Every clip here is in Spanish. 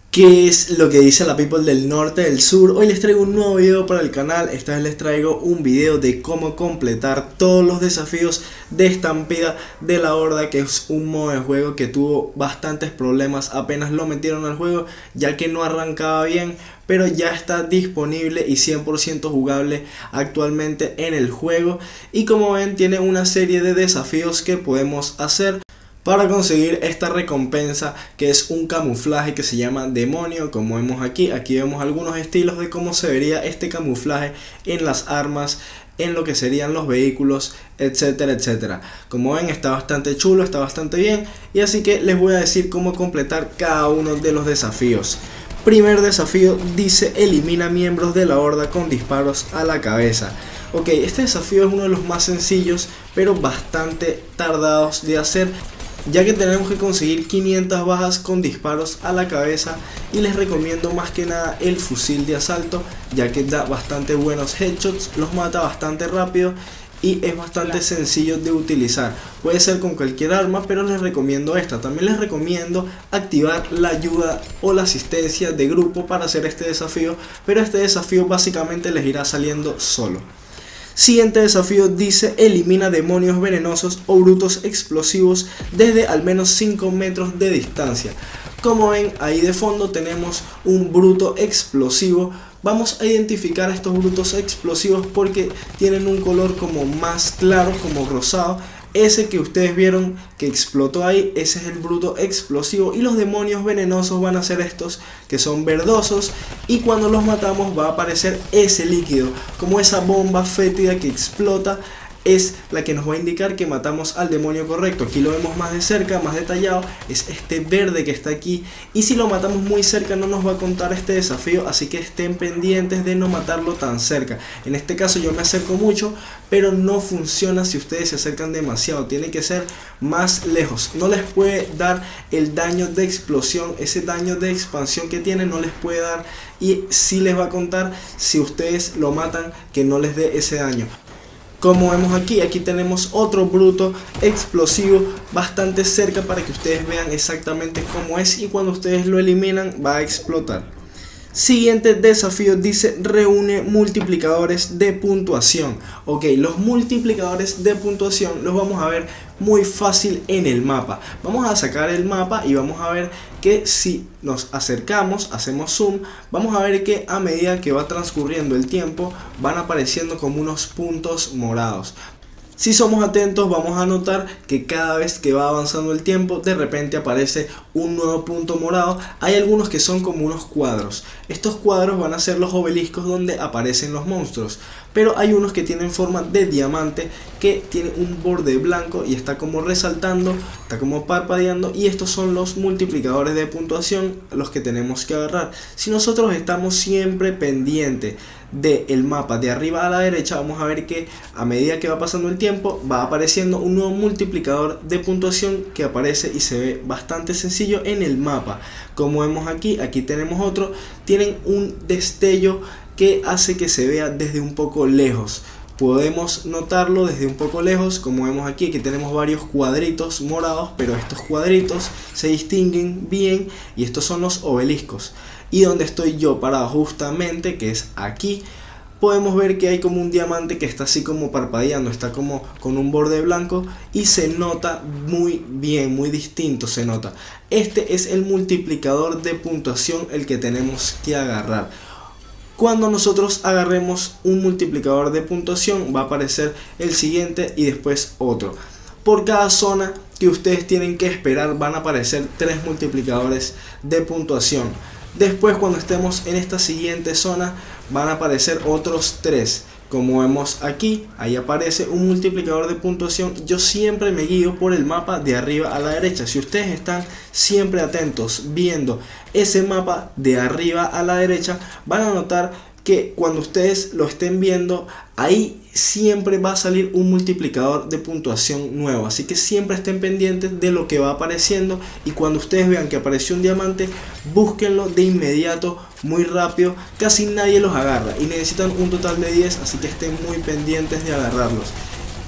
¿Qué es lo que dice la people del norte, del sur? Hoy les traigo un nuevo video para el canal. Esta vez les traigo un video de cómo completar todos los desafíos de Estampida de la Horda, que es un modo de juego que tuvo bastantes problemas apenas lo metieron al juego, ya que no arrancaba bien, pero ya está disponible y 100% jugable actualmente en el juego. Y como ven, tiene una serie de desafíos que podemos hacer para conseguir esta recompensa, que es un camuflaje que se llama demonio. Como vemos aquí vemos algunos estilos de cómo se vería este camuflaje en las armas, en lo que serían los vehículos, etcétera, etcétera. Como ven, está bastante chulo, está bastante bien, y así que les voy a decir cómo completar cada uno de los desafíos. Primer desafío dice: elimina miembros de la horda con disparos a la cabeza. Ok, este desafío es uno de los más sencillos, pero bastante tardados de hacer, ya que tenemos que conseguir 500 bajas con disparos a la cabeza, y les recomiendo más que nada el fusil de asalto, ya que da bastante buenos headshots, los mata bastante rápido y es bastante sencillo de utilizar. Puede ser con cualquier arma, pero les recomiendo esta. También les recomiendo activar la ayuda o la asistencia de grupo para hacer este desafío, pero este desafío básicamente les irá saliendo solo. Siguiente desafío dice: elimina demonios venenosos o brutos explosivos desde al menos 5 metros de distancia. Como ven, ahí de fondo tenemos un bruto explosivo. Vamos a identificar a estos brutos explosivos porque tienen un color como más claro, como rosado. Ese que ustedes vieron que explotó ahí, ese es el bruto explosivo. Y los demonios venenosos van a ser estos, que son verdosos, y cuando los matamos va a aparecer ese líquido, como esa bomba fétida que explota. Es la que nos va a indicar que matamos al demonio correcto. Aquí lo vemos más de cerca, más detallado. Es este verde que está aquí, y si lo matamos muy cerca no nos va a contar este desafío, así que estén pendientes de no matarlo tan cerca. En este caso yo me acerco mucho, pero no funciona si ustedes se acercan demasiado. Tiene que ser más lejos. No les puede dar el daño de explosión, ese daño de expansión que tiene no les puede dar, y sí les va a contar si ustedes lo matan, que no les dé ese daño. Como vemos aquí tenemos otro bruto explosivo bastante cerca para que ustedes vean exactamente cómo es, y cuando ustedes lo eliminan va a explotar. Siguiente desafío dice: reúne multiplicadores de puntuación. Ok, los multiplicadores de puntuación los vamos a ver muy fácil en el mapa. Vamos a sacar el mapa y vamos a ver que si nos acercamos, hacemos zoom, vamos a ver que a medida que va transcurriendo el tiempo van apareciendo como unos puntos morados. Si somos atentos vamos a notar que cada vez que va avanzando el tiempo de repente aparece un nuevo punto morado. Hay algunos que son como unos cuadros. Estos cuadros van a ser los obeliscos donde aparecen los monstruos, pero hay unos que tienen forma de diamante, que tiene un borde blanco y está como resaltando, está como parpadeando, y estos son los multiplicadores de puntuación los que tenemos que agarrar. Si nosotros estamos siempre pendientes del mapa de arriba a la derecha, vamos a ver que a medida que va pasando el tiempo va apareciendo un nuevo multiplicador de puntuación que aparece y se ve bastante sencillo en el mapa. Como vemos aquí tenemos otro, tienen un destello que hace que se vea desde un poco lejos. Podemos notarlo desde un poco lejos. Como vemos aquí tenemos varios cuadritos morados, pero estos cuadritos se distinguen bien, y estos son los obeliscos. Y donde estoy yo parado justamente, que es aquí, podemos ver que hay como un diamante que está así como parpadeando, está como con un borde blanco, y se nota muy bien, muy distinto se nota. Este es el multiplicador de puntuación el que tenemos que agarrar. Cuando nosotros agarremos un multiplicador de puntuación va a aparecer el siguiente y después otro. Por cada zona que ustedes tienen que esperar van a aparecer 3 multiplicadores de puntuación. Después, cuando estemos en esta siguiente zona, van a aparecer otros 3. Como vemos aquí, ahí aparece un multiplicador de puntuación. Yo siempre me guío por el mapa de arriba a la derecha. Si ustedes están siempre atentos viendo ese mapa de arriba a la derecha, van a notar que cuando ustedes lo estén viendo, ahí siempre va a salir un multiplicador de puntuación nuevo. Así que siempre estén pendientes de lo que va apareciendo, y cuando ustedes vean que apareció un diamante, búsquenlo de inmediato, muy rápido. Casi nadie los agarra y necesitan un total de 10, así que estén muy pendientes de agarrarlos.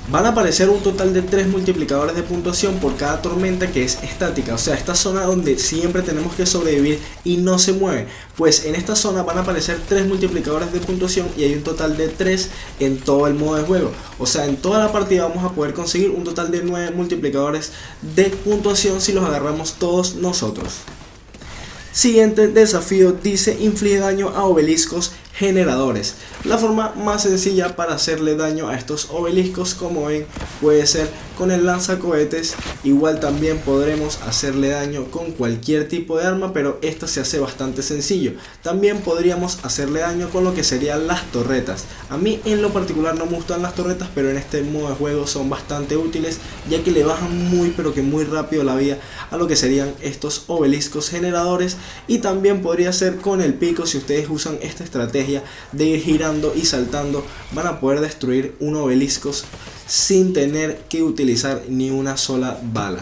Van a aparecer un total de 3 multiplicadores de puntuación por cada tormenta que es estática, o sea, esta zona donde siempre tenemos que sobrevivir y no se mueve. Pues en esta zona van a aparecer 3 multiplicadores de puntuación y hay un total de 3 en todo el modo de juego. O sea, en toda la partida vamos a poder conseguir un total de 9 multiplicadores de puntuación si los agarramos todos nosotros. Siguiente desafío dice: inflige daño a obeliscos generadores. La forma más sencilla para hacerle daño a estos obeliscos, como ven, puede ser con el lanzacohetes. Igual también podremos hacerle daño con cualquier tipo de arma, pero esta se hace bastante sencillo. También podríamos hacerle daño con lo que serían las torretas. A mí en lo particular no me gustan las torretas, pero en este modo de juego son bastante útiles, ya que le bajan muy pero que muy rápido la vida a lo que serían estos obeliscos generadores. Y también podría ser con el pico. Si ustedes usan esta estrategia de ir girando y saltando, van a poder destruir un obelisco sin tener que utilizar ni una sola bala.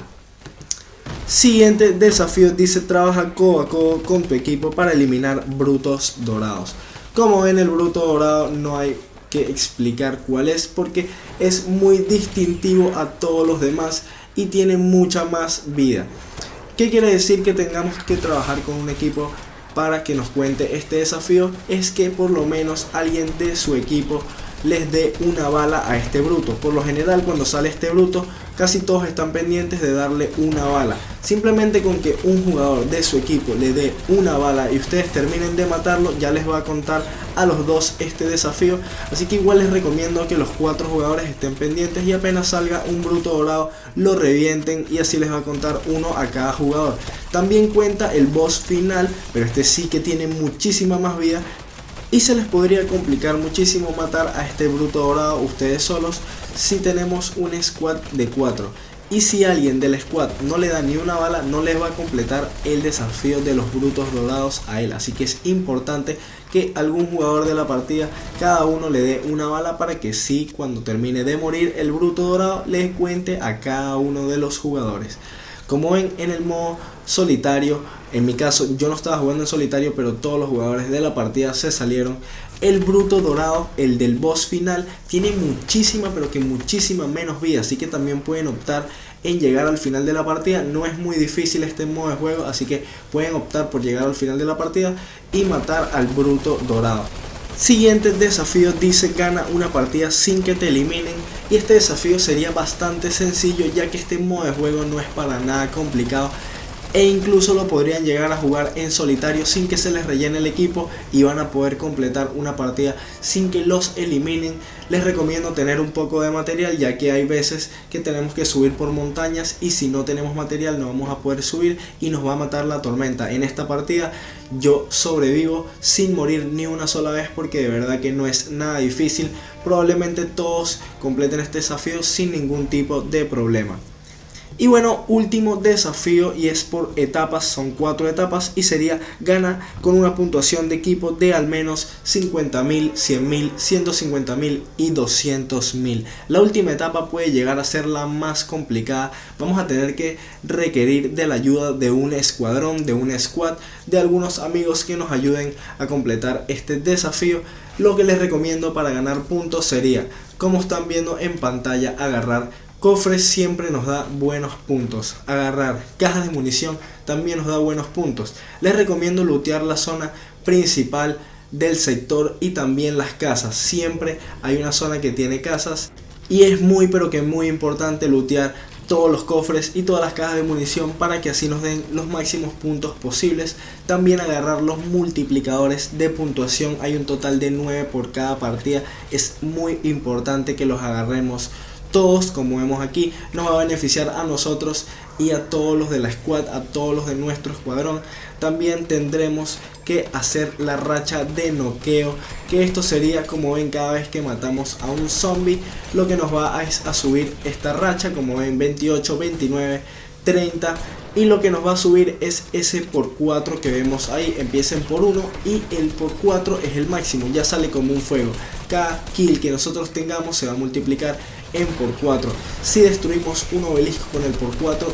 Siguiente desafío dice: trabaja codo a codo con tu equipo para eliminar brutos dorados. Como ven, el bruto dorado no hay que explicar cuál es, porque es muy distintivo a todos los demás y tiene mucha más vida. ¿Qué quiere decir que tengamos que trabajar con un equipo para que nos cuente este desafío? Es que por lo menos alguien de su equipo les dé una bala a este bruto. Por lo general, cuando sale este bruto, casi todos están pendientes de darle una bala. Simplemente con que un jugador de su equipo le dé una bala y ustedes terminen de matarlo, ya les va a contar a los dos este desafío. Así que igual les recomiendo que los 4 jugadores estén pendientes y apenas salga un bruto dorado lo revienten, y así les va a contar uno a cada jugador. También cuenta el boss final, pero este sí que tiene muchísima más vida y se les podría complicar muchísimo matar a este bruto dorado ustedes solos si tenemos un squad de 4. Y si alguien del squad no le da ni una bala, no les va a completar el desafío de los brutos dorados a él. Así que es importante que algún jugador de la partida, cada uno le dé una bala, para que sí, cuando termine de morir el bruto dorado, le cuente a cada uno de los jugadores. Como ven, en el modo solitario, en mi caso yo no estaba jugando en solitario, pero todos los jugadores de la partida se salieron. El bruto dorado, el del boss final, tiene muchísima pero que muchísima menos vida, así que también pueden optar en llegar al final de la partida. No es muy difícil este modo de juego, así que pueden optar por llegar al final de la partida y matar al bruto dorado. Siguiente desafío dice: gana una partida sin que te eliminen. Y este desafío sería bastante sencillo, ya que este modo de juego no es para nada complicado, e incluso lo podrían llegar a jugar en solitario sin que se les rellene el equipo y van a poder completar una partida sin que los eliminen. Les recomiendo tener un poco de material, ya que hay veces que tenemos que subir por montañas y si no tenemos material no vamos a poder subir y nos va a matar la tormenta. En esta partida yo sobrevivo sin morir ni una sola vez, porque de verdad que no es nada difícil. Probablemente todos completen este desafío sin ningún tipo de problema. Y bueno, último desafío, y es por etapas, son 4 etapas y sería: gana con una puntuación de equipo de al menos 50.000, 100.000, 150.000 y 200.000. La última etapa puede llegar a ser la más complicada. Vamos a tener que requerir de la ayuda de un escuadrón, de un squad, de algunos amigos que nos ayuden a completar este desafío. Lo que les recomiendo para ganar puntos sería, como están viendo en pantalla, agarrar cofres siempre nos da buenos puntos. Agarrar cajas de munición también nos da buenos puntos. Les recomiendo lootear la zona principal del sector y también las casas. Siempre hay una zona que tiene casas y es muy pero que muy importante lootear todos los cofres y todas las cajas de munición para que así nos den los máximos puntos posibles. También agarrar los multiplicadores de puntuación. Hay un total de 9 por cada partida. Es muy importante que los agarremos todos. Como vemos aquí, nos va a beneficiar a nosotros y a todos los de la squad, a todos los de nuestro escuadrón. También tendremos que hacer la racha de noqueo, que esto sería, como ven, cada vez que matamos a un zombie, lo que nos va a subir esta racha, como ven, 28, 29, 30, y lo que nos va a subir es ese por 4 que vemos ahí. Empiecen por 1 y el por 4 es el máximo, ya sale como un fuego. Cada kill que nosotros tengamos se va a multiplicar en por 4. Si destruimos un obelisco con el por 4,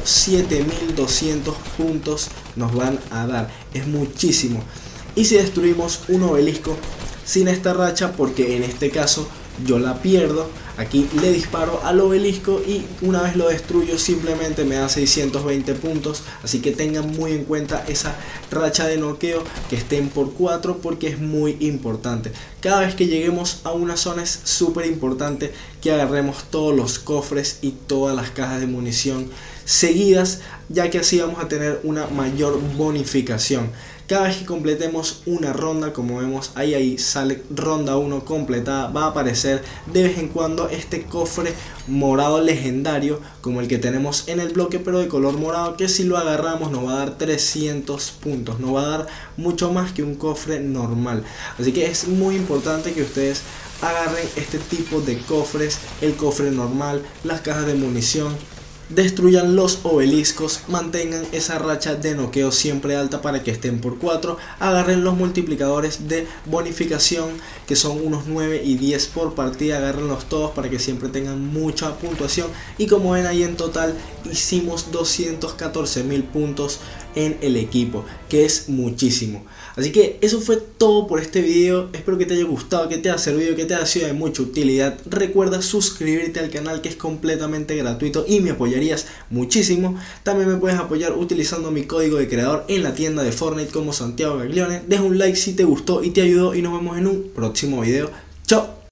7200 puntos nos van a dar, es muchísimo. Y si destruimos un obelisco sin esta racha, porque en este caso yo la pierdo. Aquí le disparo al obelisco y una vez lo destruyo simplemente me da 620 puntos. Así que tengan muy en cuenta esa racha de noqueo, que estén por 4 porque es muy importante. Cada vez que lleguemos a una zona es súper importante que agarremos todos los cofres y todas las cajas de munición seguidas, ya que así vamos a tener una mayor bonificación. Cada vez que completemos una ronda, como vemos ahí sale ronda 1 completada, va a aparecer de vez en cuando este cofre morado legendario como el que tenemos en el bloque, pero de color morado, que si lo agarramos nos va a dar 300 puntos, nos va a dar mucho más que un cofre normal. Así que es muy importante que ustedes agarren este tipo de cofres, el cofre normal, las cajas de munición, destruyan los obeliscos, mantengan esa racha de noqueo siempre alta para que estén por 4, agarren los multiplicadores de bonificación que son unos 9 y 10 por partida, agárrenlos todos para que siempre tengan mucha puntuación. Y como ven ahí, en total hicimos 214.000 puntos en el equipo, que es muchísimo. Así que eso fue todo por este video. Espero que te haya gustado, que te haya servido, que te haya sido de mucha utilidad. Recuerda suscribirte al canal, que es completamente gratuito y me apoyarías muchísimo. También me puedes apoyar utilizando mi código de creador en la tienda de Fortnite como Santiago Gaglione. Deja un like si te gustó y te ayudó y nos vemos en un próximo video. Chao.